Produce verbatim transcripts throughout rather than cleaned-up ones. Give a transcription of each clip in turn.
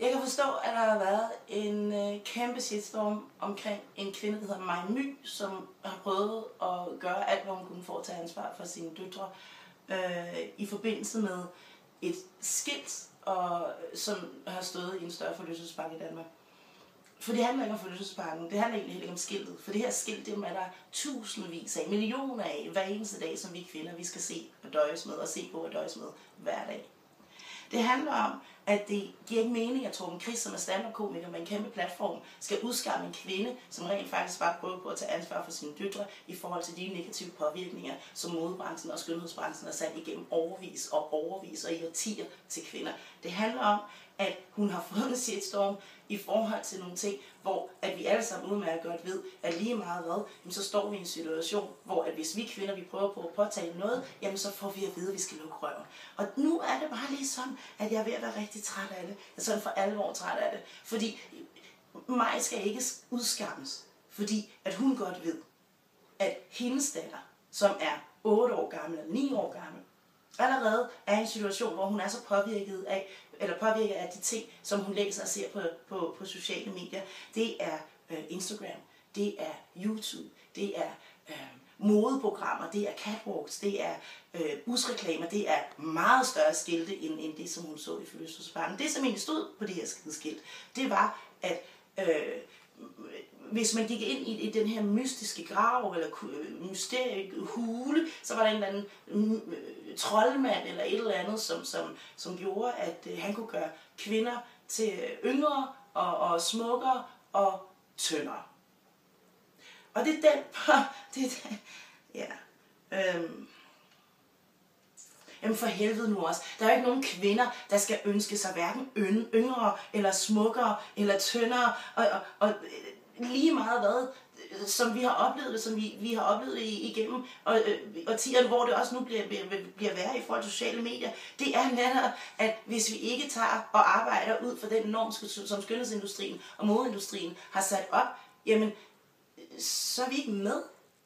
Jeg kan forstå, at der har været en øh, kæmpe shitstorm omkring en kvinde, der hedder Maja My, som har prøvet at gøre alt, hvad hun kunne for at tage ansvar for sine døtre, øh, i forbindelse med et skilt, og, som har stået i en større forlystelsespark i Danmark. For det handler ikke om forlystelsesparken, det handler egentlig ikke om skiltet. For det her skilt, det er der tusindvis af, millioner af, hver eneste dag, som vi kvinder, vi skal se og døjes med, og se på og døjes med hver dag. Det handler om, at det giver ikke mening, at Torben Chris, som er stand-up-komiker med en kæmpe platform, skal udskamme en kvinde, som rent faktisk bare prøver på at tage ansvar for sine døtre i forhold til de negative påvirkninger, som modebranchen og skønhedsbranchen har sat igennem overvis og overvis og i årtier til kvinder. Det handler om, at hun har fået en shitstorm i forhold til nogle ting, hvor at vi alle sammen udmærket godt ved, at lige meget hvad, jamen så står vi i en situation, hvor at hvis vi kvinder vi prøver på at påtale noget, jamen så får vi at vide, at vi skal lukke røven. Og nu er det bare lige sådan, at jeg er ved at være rigtig træt af det. Jeg er sådan for alvor træt af det. Fordi mig skal ikke udskammes, fordi at hun godt ved, at hendes datter, som er otte år gammel eller ni år gammel, allerede er i en situation, hvor hun er så påvirket af, eller påvirket af de ting, som hun læser og ser på, på, på sociale medier. Det er øh, Instagram, det er YouTube, det er øh, modeprogrammer, det er catwalks, det er øh, busreklamer, det er meget større skilte, end, end det, som hun så i forlystelsesparken. Det, som egentlig stod på det her skilt, det var, at øh, hvis man gik ind i, i den her mystiske grav, eller mysteriehule, så var der en eller anden øh, troldmand, eller et eller andet, som, som, som gjorde, at øh, han kunne gøre kvinder til yngre, og, og smukkere, og tyndere. Og det er den, det er den, ja, øhm. Jamen for helvede nu også. Der er jo ikke nogen kvinder, der skal ønske sig hverken yngre, eller smukkere, eller tyndere, og, og, og lige meget hvad, som vi har oplevet det, som vi, vi har oplevet det igennem og, og tider, hvor det også nu bliver, bliver, bliver værre i forhold til sociale medier, det er netop, at hvis vi ikke tager og arbejder ud for den norm, som skønhedsindustrien og modeindustrien har sat op, jamen, så er vi ikke med.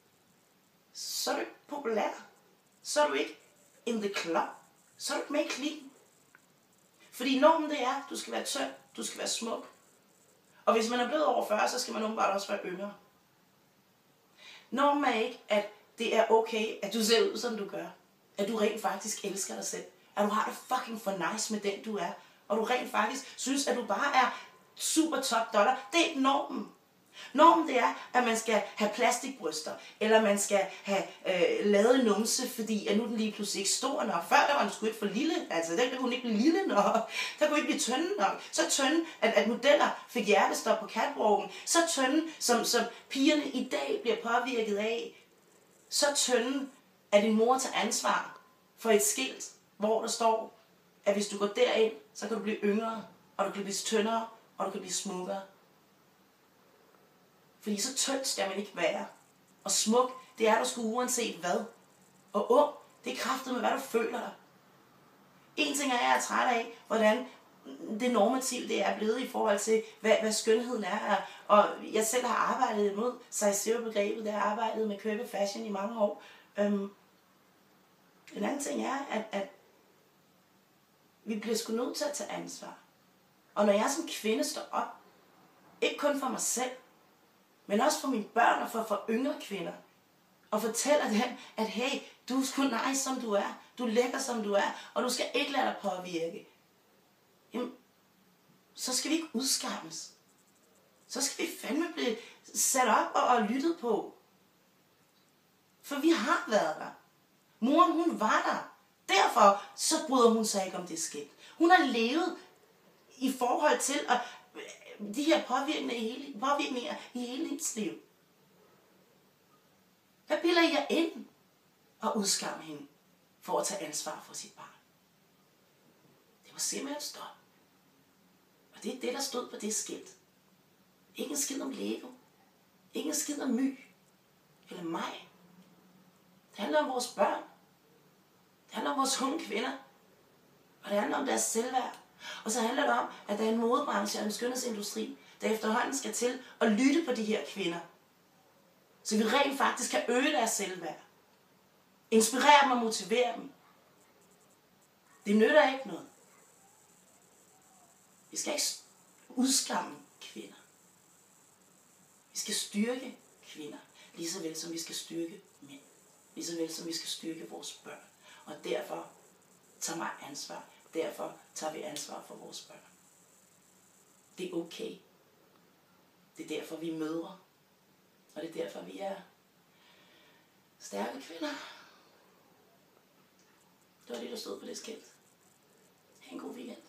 Så er du ikke populær. Så er du ikke in the club. Så er du ikke med i klikken. Fordi normen det er, du skal være tynd, du skal være smuk. Og hvis man er blevet over fyrre, så skal man åbenbart også være yngre. Normen er ikke, at det er okay, at du ser ud, som du gør. At du rent faktisk elsker dig selv. At du har det fucking for nice med den, du er. Og du rent faktisk synes, at du bare er super top dollar. Det er ikke normen. Normen det er, at man skal have plastikbryster, eller man skal have øh, lavet en numse, fordi at nu er den lige pludselig ikke stor nok. Før der var den sgu ikke for lille, altså der, der kunne den ikke blive lille nok, der kunne ikke blive tynde nok. Så tynde, at, at modeller fik hjertestop på catwalken, så tynde, som, som pigerne i dag bliver påvirket af, så tynde, at din mor tager ansvar for et skilt, hvor der står, at hvis du går derind, så kan du blive yngre, og du kan blive tyndere, og du kan blive smukkere. Fordi så tynd skal man ikke være. Og smuk, det er du sgu uanset hvad. Og ung, det er kraftet med, hvad du føler dig. En ting er, jeg er træt af, hvordan det normative det er blevet i forhold til, hvad, hvad skønheden er. Og jeg selv har arbejdet imod size zero-begrebet, der har arbejdet med curvy fashion i mange år. Øhm, en anden ting er, at, at vi bliver sgu nødt til at tage ansvar. Og når jeg som kvinde står op, ikke kun for mig selv, men også for mine børn og for, for yngre kvinder, og fortæller dem, at hey, du er sgu nice, som du er, du er lækker, som du er, og du skal ikke lade dig påvirke. Jamen, så skal vi ikke udskammes. Så skal vi fandme blive sat op og, og lyttet på. For vi har været der. Moren, hun var der. Derfor så bryder hun sig ikke om det skilt. Hun har levet i forhold til at de her påvirkninger i hele, påvirkninger i hele hendes liv. Hvad piller jeg ind og udskamme hende for at tage ansvar for sit barn? Det var simpelthen stop. Og det er det, der stod på det skilt. Ikke en skid om Lego. Ikke en skid om My. Eller mig. Det handler om vores børn. Det handler om vores unge kvinder. Og det handler om deres selvværd. Og så handler det om, at der er en modebranche og en skønhedsindustri, der efterhånden skal til at lytte på de her kvinder. Så vi rent faktisk kan øge deres selvværd. Inspirere dem og motivere dem. Det nytter ikke noget. Vi skal ikke udskamme kvinder. Vi skal styrke kvinder, lige så vel som vi skal styrke mænd. Lige så vel som vi skal styrke vores børn. Og derfor tager mig ansvar. Derfor tager vi ansvar for vores børn. Det er okay. Det er derfor, vi er mødre. Og det er derfor, vi er stærke kvinder. Det var det, der stod på det skilt. Ha' en god weekend.